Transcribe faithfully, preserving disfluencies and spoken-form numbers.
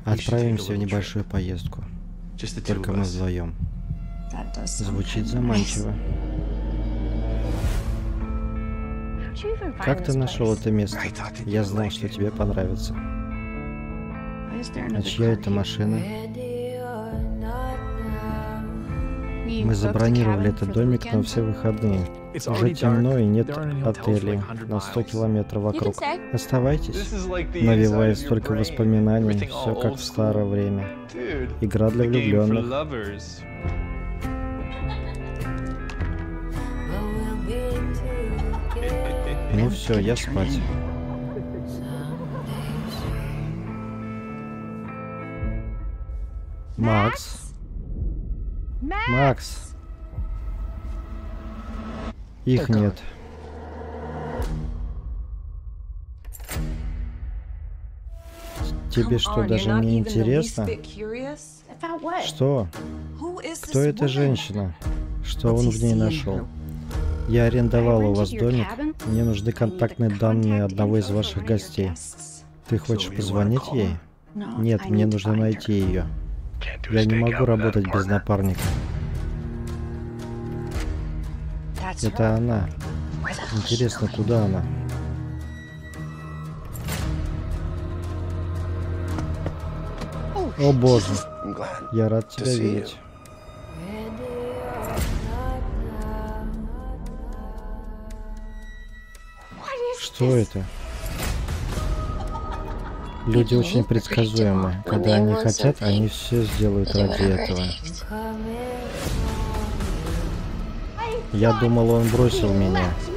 Отправимся в небольшую поездку. Только мы вдвоем. Звучит заманчиво. Как ты нашел это место? Я знал, что тебе понравится. А чья это машина? Мы забронировали этот домик на все выходные. Уже темно и нет отелей на сто километров вокруг. Оставайтесь. Навевает столько воспоминаний, все как в старое время. Игра для влюбленных. Ну все, я спать. Макс? Макс? Их нет. Тебе что, даже не интересно? Что? Кто эта женщина? Что он в ней нашел? Я арендовал у вас домик. Мне нужны контактные данные одного из ваших гостей. Ты хочешь позвонить ей? Нет, мне нужно найти ее. Я не могу работать без напарника. Это она. Интересно, куда она? О боже, я рад тебя видеть. Что это? Люди очень предсказуемы. Когда они хотят, они все сделают ради этого. Я думал, он бросил меня.